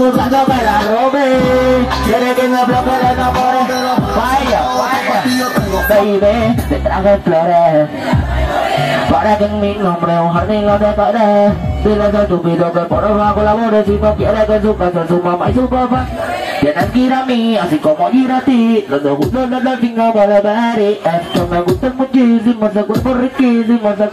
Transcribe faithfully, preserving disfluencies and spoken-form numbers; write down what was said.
buscando que la robe. Quiere que me bloquee, le enamore. Vaya, vaya, baby, te traje flores para que en mi nombre un jardín lo decore. Dile a ese estúpido que por favor colabore. Si no quiere que su casa, su mamá y su papá tienes que ir a mí, así como ir a ti. Los dos juntos, los dos fingos para ver. Esto me gusta muchísimo, ese cuerpo riquísimo, ese